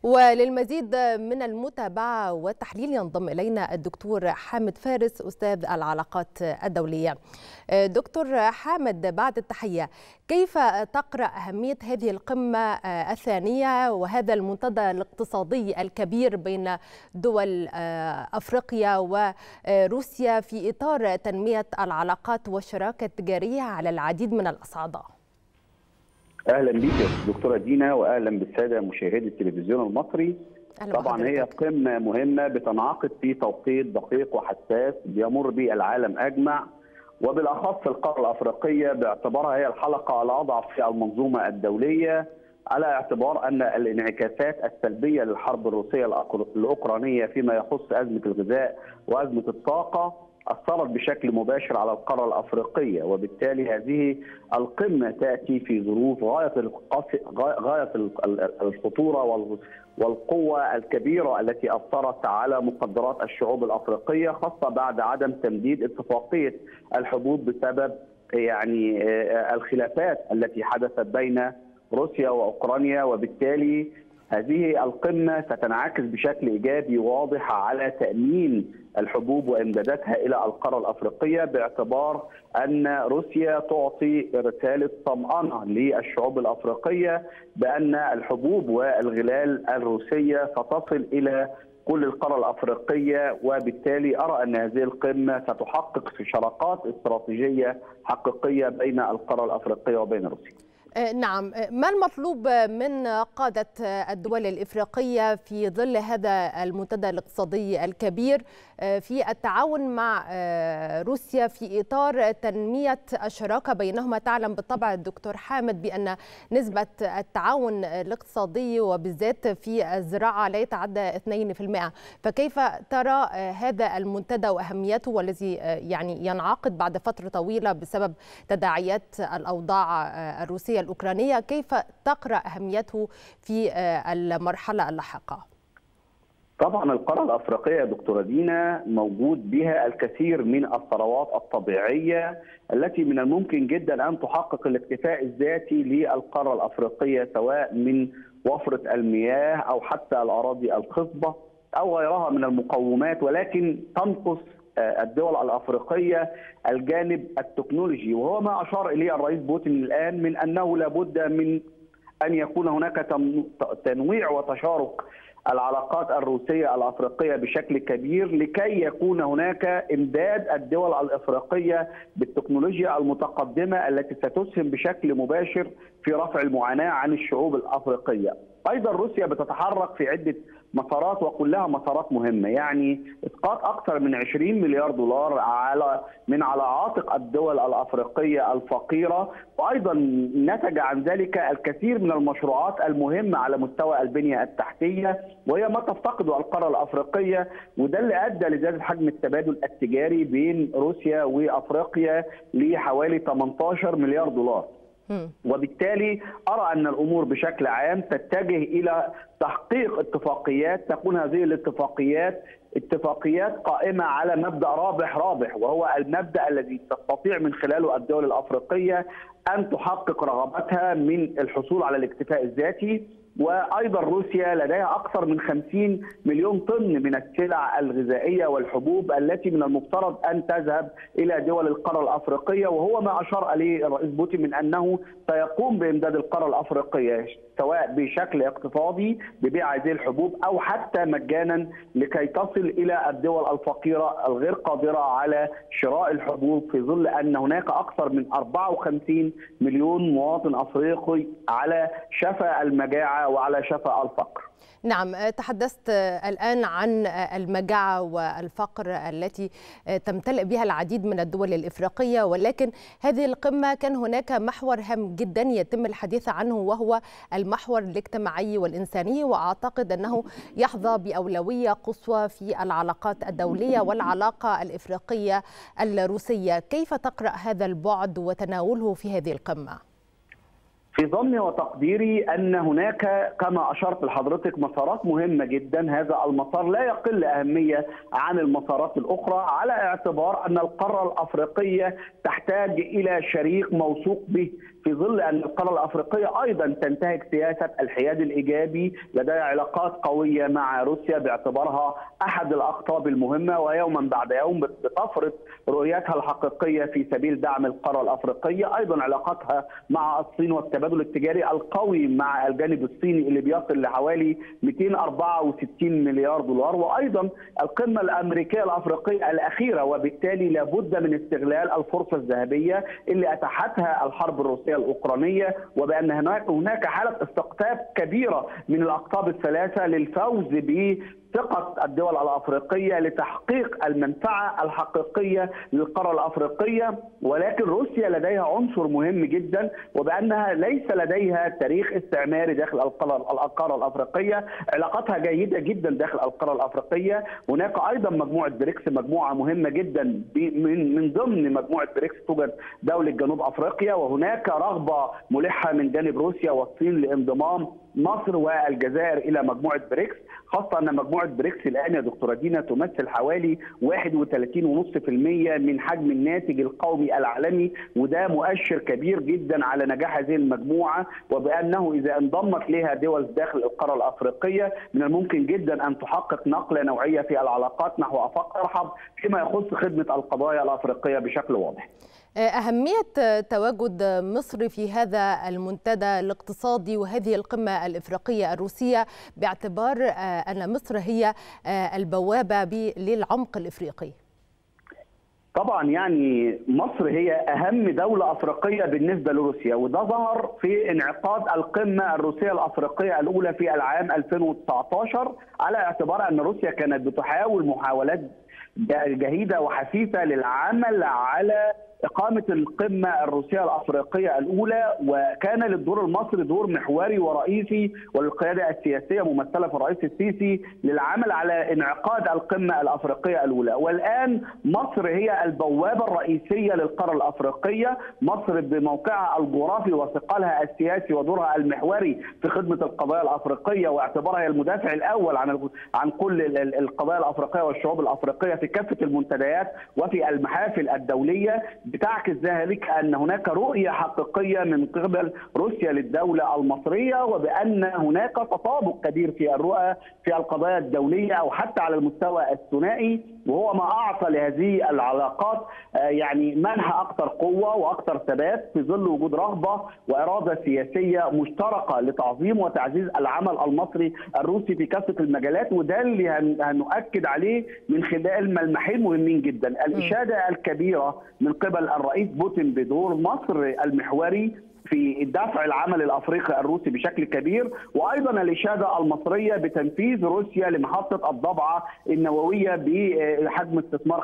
وللمزيد من المتابعة والتحليل ينضم إلينا الدكتور حامد فارس أستاذ العلاقات الدولية. دكتور حامد، بعد التحية، كيف تقرأ أهمية هذه القمة الثانية وهذا المنتدى الاقتصادي الكبير بين دول أفريقيا وروسيا في إطار تنمية العلاقات والشراكة التجارية على العديد من الأصعدة؟ اهلا بيك يا دكتوره دينا، واهلا بالساده مشاهدي التلفزيون المصري. طبعا هي قمه مهمه بتنعقد في توقيت دقيق وحساس بيمر به العالم اجمع، وبالاخص القاره الافريقيه باعتبارها هي الحلقه الاضعف في المنظومه الدوليه، على اعتبار ان الانعكاسات السلبيه للحرب الروسيه الاوكرانيه فيما يخص ازمه الغذاء وازمه الطاقه أثرت بشكل مباشر على القارة الأفريقية، وبالتالي هذه القمة تأتي في ظروف غاية الخطورة والقوة الكبيرة التي أثرت على مقدرات الشعوب الأفريقية، خاصة بعد عدم تمديد اتفاقية الحبوب بسبب الخلافات التي حدثت بين روسيا وأوكرانيا. وبالتالي هذه القمة ستنعكس بشكل إيجابي واضح على تأمين الحبوب وإمداداتها إلى القارة الأفريقية، باعتبار أن روسيا تعطي رسالة طمأنة للشعوب الأفريقية بأن الحبوب والغلال الروسية ستصل إلى كل القارة الأفريقية. وبالتالي أرى أن هذه القمة ستحقق في شراكات استراتيجية حقيقية بين القارة الأفريقية وبين روسيا. نعم، ما المطلوب من قادة الدول الإفريقية في ظل هذا المنتدى الاقتصادي الكبير في التعاون مع روسيا في إطار تنمية الشراكة بينهما؟ تعلم بالطبع الدكتور حامد بأن نسبة التعاون الاقتصادي وبالذات في الزراعة لا يتعدى 2%، فكيف ترى هذا المنتدى وأهميته والذي ينعقد بعد فترة طويلة بسبب تداعيات الأوضاع الروسية الأوكرانية؟ كيف تقرأ أهميته في المرحلة اللاحقة؟ طبعا القارة الأفريقية يا دكتورة دينا موجود بها الكثير من الثروات الطبيعية التي من الممكن جدا أن تحقق الاكتفاء الذاتي للقارة الأفريقية، سواء من وفرة المياه أو حتى الأراضي الخصبة أو غيرها من المقومات، ولكن تنقص الدول الأفريقية الجانب التكنولوجي، وهو ما أشار إليه الرئيس بوتين الآن من أنه لابد من أن يكون هناك تنويع وتشارك العلاقات الروسية الأفريقية بشكل كبير، لكي يكون هناك إمداد الدول الأفريقية بالتكنولوجيا المتقدمة التي ستسهم بشكل مباشر في رفع المعاناة عن الشعوب الأفريقية. أيضا روسيا بتتحرك في عدة مسارات وكلها مسارات مهمة، يعني إسقاط أكثر من 20 مليار دولار على عاتق الدول الأفريقية الفقيرة، وأيضا نتج عن ذلك الكثير من المشروعات المهمة على مستوى البنية التحتية، وهي ما تفتقده القارة الأفريقية، وده اللي أدى لزيادة حجم التبادل التجاري بين روسيا وأفريقيا لحوالي 18 مليار دولار. وبالتالي أرى أن الأمور بشكل عام تتجه إلى تحقيق اتفاقيات تكون هذه الاتفاقيات اتفاقيات قائمة على مبدأ رابح، وهو المبدأ الذي تستطيع من خلاله الدول الأفريقية أن تحقق رغبتها من الحصول على الاكتفاء الذاتي. وأيضا روسيا لديها أكثر من 50 مليون طن من السلع الغذائية والحبوب التي من المفترض أن تذهب إلى دول القارة الأفريقية، وهو ما أشار إليه الرئيس بوتين من أنه سيقوم بإمداد القارة الأفريقية سواء بشكل اقتصادي ببيع هذه الحبوب أو حتى مجانا لكي تصل إلى الدول الفقيرة الغير قادرة على شراء الحبوب، في ظل أن هناك أكثر من 54 مليون مواطن أفريقي على شفا المجاعة وعلى شفا الفقر. نعم، تحدثت الآن عن المجاعة والفقر التي تمتلئ بها العديد من الدول الإفريقية، ولكن هذه القمة كان هناك محور هام جدا يتم الحديث عنه، وهو المحور الاجتماعي والإنساني، وأعتقد أنه يحظى بأولوية قصوى في العلاقات الدولية والعلاقة الإفريقية الروسية. كيف تقرأ هذا البعد وتناوله في هذه القمة؟ في ظني وتقديري أن هناك كما أشرت لحضرتك مسارات مهمة جدا، هذا المسار لا يقل أهمية عن المسارات الأخرى، على اعتبار أن القارة الأفريقية تحتاج إلى شريك موثوق به في ظل أن القارة الأفريقية أيضا تنتهج سياسة الحياد الإيجابي، لديها علاقات قوية مع روسيا باعتبارها أحد الأقطاب المهمة، ويوما بعد يوم بتفرض رؤيتها الحقيقية في سبيل دعم القارة الأفريقية. أيضا علاقتها مع الصين والتبادل التجاري القوي مع الجانب الصيني اللي بيصل لحوالي 264 مليار دولار، وأيضا القمة الأمريكية الأفريقية الأخيرة، وبالتالي لابد من استغلال الفرصة الذهبية اللي أتاحتها الحرب الروسية الأوكرانية، وبأن هناك حالة استقطاب كبيرة من الأقطاب الثلاثة للفوز ثقة الدول الأفريقية لتحقيق المنفعة الحقيقية للقارة الأفريقية. ولكن روسيا لديها عنصر مهم جدا، وبأنها ليس لديها تاريخ استعماري داخل القارة الأفريقية، علاقتها جيدة جدا داخل القارة الأفريقية. هناك أيضا مجموعة بريكس، مجموعة مهمة جدا، من ضمن مجموعة بريكس توجد دولة جنوب أفريقيا، وهناك رغبة ملحة من جانب روسيا والصين لانضمام مصر والجزائر إلى مجموعة بريكس، خاصة أن مجموعة بريكس الآن يا دكتورة دينا تمثل حوالي 31.5% من حجم الناتج القومي العالمي، وده مؤشر كبير جدا على نجاح هذه المجموعة، وبأنه إذا انضمت لها دول داخل القارة الأفريقية من الممكن جدا أن تحقق نقلة نوعية في العلاقات نحو آفاق أرحب فيما يخص خدمة القضايا الأفريقية بشكل واضح. أهمية تواجد مصر في هذا المنتدى الاقتصادي وهذه القمة الإفريقية الروسية، باعتبار أن مصر هي البوابة للعمق الإفريقي. طبعا يعني مصر هي أهم دولة أفريقية بالنسبة لروسيا، وده ظهر في انعقاد القمة الروسية الأفريقية الأولى في العام 2019، على اعتبار أن روسيا كانت بتحاول محاولات جهيدة وحثيثة للعمل على إقامة القمة الروسية الأفريقية الأولى، وكان للدور المصري دور محوري ورئيسي، وللقيادة السياسية ممثلة في الرئيس السيسي للعمل على انعقاد القمة الأفريقية الأولى. والآن مصر هي البوابة الرئيسية للقارة الأفريقية، مصر بموقعها الجغرافي وثقلها السياسي ودورها المحوري في خدمة القضايا الأفريقية، واعتبارها هي المدافع الأول عن كل القضايا الأفريقية والشعوب الأفريقية في كافة المنتديات وفي المحافل الدولية، بتعكس ذلك أن هناك رؤية حقيقية من قبل روسيا للدولة المصرية، وبأن هناك تطابق كبير في الرؤى في القضايا الدولية أو حتى على المستوى الثنائي، وهو ما أعطى لهذه العلاقات يعني منح أكثر قوة وأكثر ثبات في ظل وجود رغبة وإرادة سياسية مشتركة لتعظيم وتعزيز العمل المصري الروسي في كافة المجالات. وده اللي هنؤكد عليه من خلال ملمحين مهمين جدا: الإشادة الكبيرة من قبل الرئيس بوتين بدور مصر المحوري في دفع العمل الافريقي الروسي بشكل كبير، وايضا الاشاده المصريه بتنفيذ روسيا لمحطه الضبعه النوويه بحجم استثمار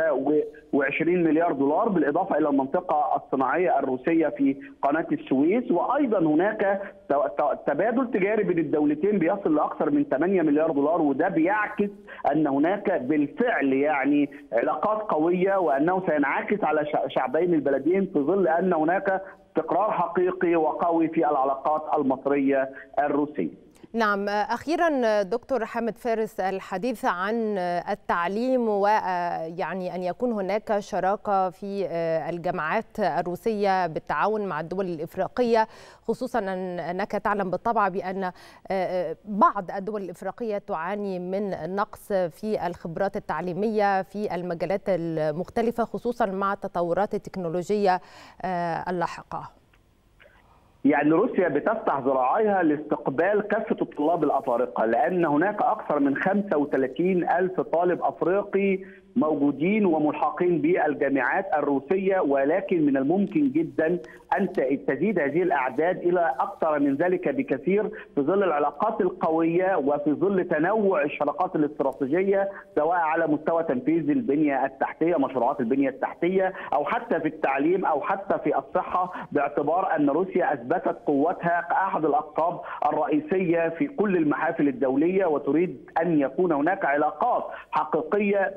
25 مليار دولار، بالاضافه الى المنطقه الصناعيه الروسيه في قناه السويس. وايضا هناك تبادل تجاري بين الدولتين بيصل لاكثر من 8 مليار دولار، وده بيعكس ان هناك بالفعل يعني علاقات قويه، وانه سينعكس على شعبين البلدين في ظل ان هناك استقرار حقيقي وقوي في العلاقات المصرية الروسية. نعم، أخيرا دكتور حامد فارس، الحديث عن التعليم ويعني أن يكون هناك شراكة في الجامعات الروسية بالتعاون مع الدول الإفريقية، خصوصا أنك تعلم بالطبع بأن بعض الدول الإفريقية تعاني من نقص في الخبرات التعليمية في المجالات المختلفة، خصوصا مع التطورات التكنولوجية اللاحقة. يعني روسيا بتفتح ذراعيها لاستقبال كافة الطلاب الأفارقة، لأن هناك أكثر من 35 ألف طالب أفريقي موجودين وملحقين بالجامعات الروسية، ولكن من الممكن جدا أن تزيد هذه الأعداد إلى أكثر من ذلك بكثير في ظل العلاقات القوية وفي ظل تنوع الشراكات الاستراتيجية، سواء على مستوى تنفيذ البنية التحتية، مشروعات البنية التحتية، أو حتى في التعليم أو حتى في الصحة، باعتبار أن روسيا أثبتت قوتها كأحد الأقطاب الرئيسية في كل المحافل الدولية، وتريد أن يكون هناك علاقات حقيقية بمبدأ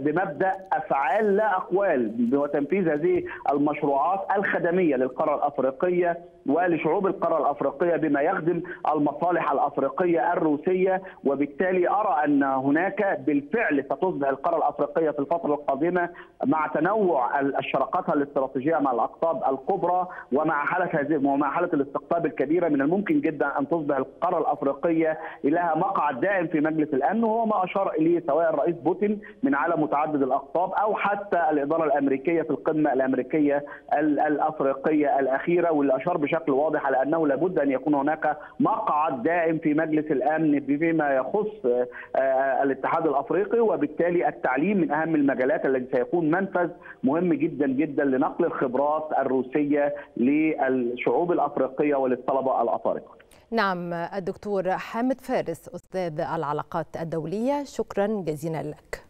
هذا أفعال لا أقوال، وتنفيذ هذه المشروعات الخدمية للقارة الأفريقية ولشعوب القارة الأفريقية بما يخدم المصالح الأفريقية الروسية. وبالتالي أرى أن هناك بالفعل ستصبح القارة الأفريقية في الفترة القادمة مع تنوع الشراكاتها الاستراتيجية مع الأقطاب الكبرى ومع حالة الاستقطاب الكبيرة، من الممكن جدا أن تصبح القارة الأفريقية لها مقعد دائم في مجلس الأمن، وهو ما أشار إليه سواء الرئيس بوتين من عالم متعدد الأقطاب أو حتى الإدارة الأمريكية في القمة الأمريكية الأفريقية الأخيرة، واللي أشار بشكل واضح على أنه لابد أن يكون هناك مقعد دائم في مجلس الأمن فيما يخص الاتحاد الأفريقي. وبالتالي التعليم من أهم المجالات التي سيكون منفذ مهم جدا جدا لنقل الخبرات الروسية للشعوب الأفريقية وللطلبة الأفارقة. نعم، الدكتور حامد فارس أستاذ العلاقات الدولية، شكرا جزيلا لك.